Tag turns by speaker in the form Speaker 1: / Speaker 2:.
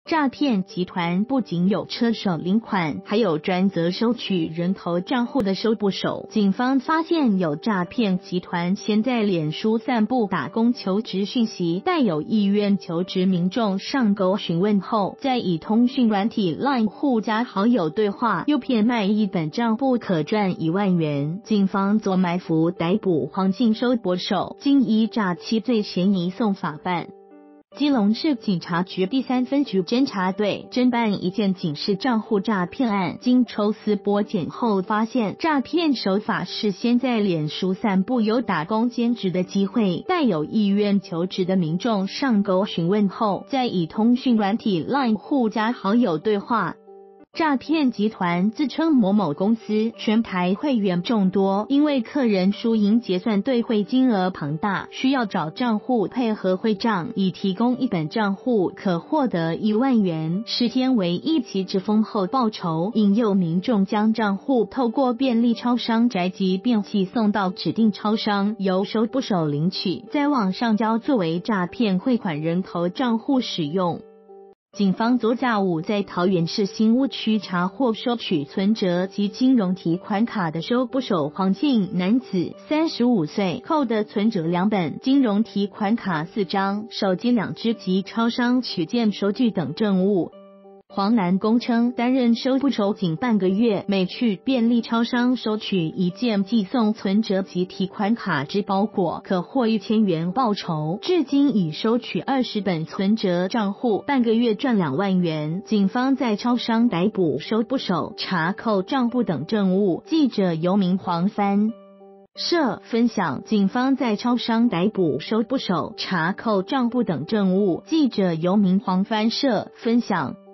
Speaker 1: 诈骗集团不仅有车手领款，还有专责收取人头账户的收部手。警方发现有诈骗集团先在脸书散布打工求职讯息，带有意愿求职民众上钩询问后，再以通讯软体 LINE 互加好友对话，诱骗卖1本账户可赚1万元。警方做埋伏逮捕黄姓收拨手，经依诈欺罪嫌疑送法办。基隆市警察局第3分局侦查队侦办一件警示账户诈骗案，经抽丝剥茧后发现，诈骗手法是先在脸书散布有打工兼职的机会，带有意愿求职的民众上钩询问后，再以通讯软体 LINE 互加好友对话。诈骗集团自称某某公司，全台会员众多，因为客人输赢结算兑汇金额庞大，需要找账户配合汇账，以提供1本账户可获得1万元，10天为一期之丰厚报酬，引诱民众将账户透过便利超商宅急便寄送到指定超商，由收部手领取，在网上交作为诈骗汇款人头账户使用。警方昨下午在桃园市新屋区查获收取存折及金融提款卡的收部手黄姓男子，35岁，扣的存折2本、金融提款卡4张、手机2只及超商取件收据等证物。黄男供称担任收部手仅半个月，每去便利超商收取1件寄送存折及提款卡之包裹，可获1000元报酬，至今已收取20本存折账户，半个月赚2万元。警方在超商逮捕收部手，查扣账簿等证物。记者游明黄帆社分享，警方在超商逮捕收部手，查扣账簿等证物。记者游明黄帆社分享。